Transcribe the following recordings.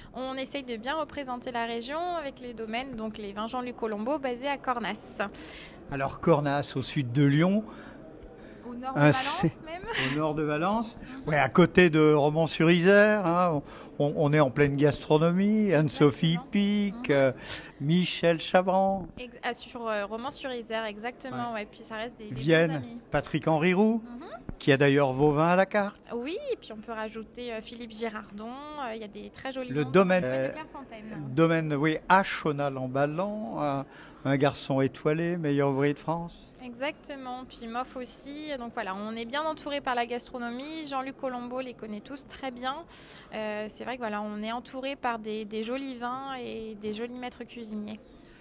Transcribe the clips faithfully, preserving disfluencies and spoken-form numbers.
on essaye de bien représenter la région avec les domaines, donc les vins Jean-Luc Colombo basés à Cornas. Alors Cornas, au sud de Lyon. Au nord de Valence même. Au nord de Valence, ouais, à côté de Romans-sur-Isère. Hein, on, on est en pleine gastronomie. Anne-Sophie Pic, mm-hmm. euh, Michel Chabran. Ex sur euh, Romans-sur-Isère, exactement. Ouais. Ouais. Puis ça reste des, des Vienne, amis. Patrick-Henri Roux, mm-hmm. qui a d'ailleurs vos vins à la carte. Oui, et puis on peut rajouter euh, Philippe Girardon. Il euh, y a des très jolis Le vins. domaine, Euh, domaine, oui, à Chonal-en-Ballan, un, un garçon étoilé, meilleur ouvrier de France. Exactement, puis Moff aussi. Donc voilà, on est bien entouré par la gastronomie. Jean-Luc Colombo les connaît tous très bien. Euh, c'est vrai que voilà, on est entouré par des, des jolis vins et des jolis maîtres cuisiniers.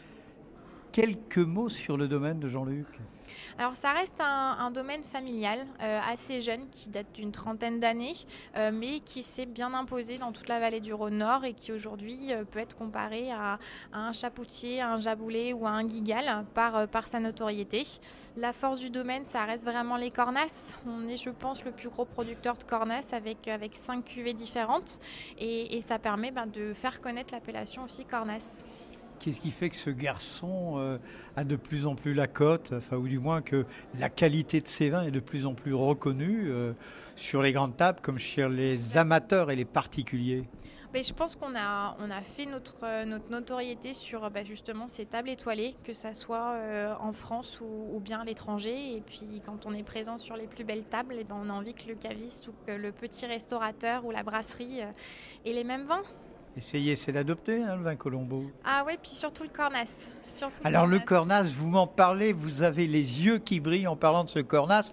Quelques mots sur le domaine de Jean-Luc. Alors ça reste un, un domaine familial, euh, assez jeune, qui date d'une trentaine d'années, euh, mais qui s'est bien imposé dans toute la vallée du Rhône-Nord et qui aujourd'hui euh, peut être comparé à, à un Chapoutier, à un Jaboulet ou à un Guigal par, euh, par sa notoriété. La force du domaine, ça reste vraiment les cornasses. On est, je pense, le plus gros producteur de cornasses avec, avec cinq cuvées différentes et, et ça permet ben, de faire connaître l'appellation aussi cornasse. Qu'est-ce qui fait que ce garçon euh, a de plus en plus la cote, enfin, ou du moins que la qualité de ses vins est de plus en plus reconnue euh, sur les grandes tables comme chez les amateurs et les particuliers? Mais je pense qu'on a, on a fait notre, notre notoriété sur bah, justement ces tables étoilées, que ça soit euh, en France ou, ou bien à l'étranger. Et puis quand on est présent sur les plus belles tables, et ben, on a envie que le caviste ou que le petit restaurateur ou la brasserie euh, ait les mêmes vins. Essayez, c'est d'adopter hein, le vin Colombo. Ah ouais, puis surtout le Cornas. Surtout Alors le Cornas. le Cornas, vous m'en parlez, vous avez les yeux qui brillent en parlant de ce Cornas.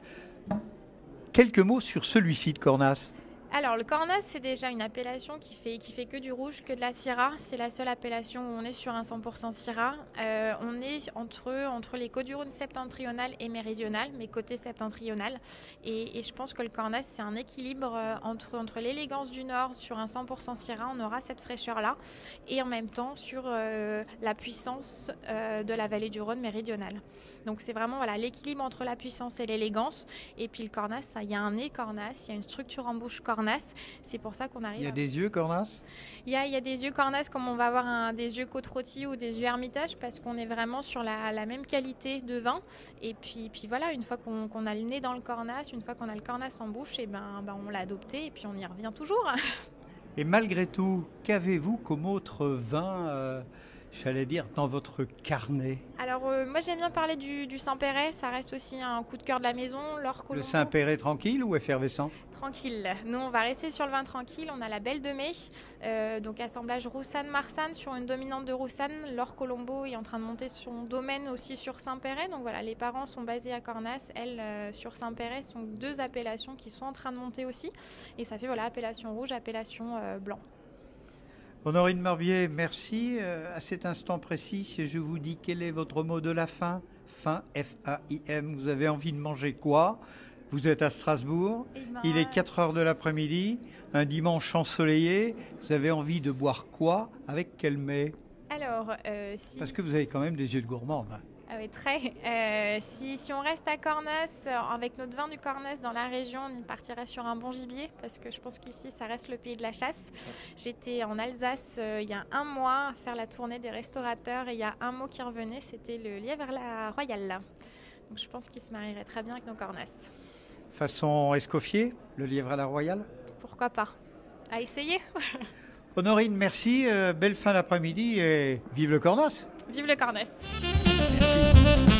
Quelques mots sur celui-ci de Cornas. Alors le Cornas, c'est déjà une appellation qui fait, qui fait que du rouge, que de la Syrah. C'est la seule appellation où on est sur un cent pour cent Syrah. Euh, on est entre, entre les Côtes-du-Rhône septentrionales et méridionales, mais côté septentrional. Et, et je pense que le Cornas, c'est un équilibre entre, entre l'élégance du Nord sur un cent pour cent Syrah, on aura cette fraîcheur-là, et en même temps sur euh, la puissance euh, de la vallée du Rhône méridionale. Donc c'est vraiment voilà, l'équilibre entre la puissance et l'élégance. Et puis le Cornas, il y a un nez Cornas, il y a une structure en bouche Cornas. C'est pour ça qu'on arrive. Il y a à... des yeux Cornas. Il y a, il y a des yeux Cornas comme on va avoir un, des yeux Côte-Rôtie ou des yeux Hermitage parce qu'on est vraiment sur la, la même qualité de vin. Et puis, puis voilà, une fois qu'on qu'on a le nez dans le Cornas, une fois qu'on a le Cornas en bouche, et ben, ben on l'a adopté et puis on y revient toujours. Et malgré tout, qu'avez-vous comme autre vin euh... j'allais dire, dans votre carnet? Alors, euh, moi, j'aime bien parler du, du Saint-Péret. Ça reste aussi un coup de cœur de la maison. L'Or Colombo. Le Saint-Péret tranquille ou effervescent? Tranquille. Nous, on va rester sur le vin tranquille. On a la Belle de Mai, euh, donc assemblage Roussanne-Marsanne sur une dominante de Roussanne. L'Or Colombo est en train de monter son domaine aussi sur Saint-Péret. Donc voilà, les parents sont basés à Cornas. Elles, euh, sur Saint-Péret, sont deux appellations qui sont en train de monter aussi. Et ça fait, voilà, appellation rouge, appellation euh, blanc. Honorine Marbier, merci. Euh, à cet instant précis, je vous dis quel est votre mot de la fin. Faim, F A I M. Vous avez envie de manger quoi? Vous êtes à Strasbourg, ben... il est quatre heures de l'après-midi, un dimanche ensoleillé. Vous avez envie de boire quoi? Avec quel mets? Alors, euh, si... Parce que vous avez quand même des yeux de gourmande. Ah oui, très. Euh, si, si on reste à Cornas, avec notre vin du Cornas dans la région, on partirait sur un bon gibier, parce que je pense qu'ici, ça reste le pays de la chasse. J'étais en Alsace euh, il y a un mois à faire la tournée des restaurateurs, et il y a un mot qui revenait, c'était le lièvre à la royale. Donc je pense qu'il se marierait très bien avec nos Cornas. Façon Escoffier, le lièvre à la royale? Pourquoi pas? À essayer. Honorine, merci. Euh, belle fin d'après-midi et vive le Cornas. Vive le Cornas. Merci.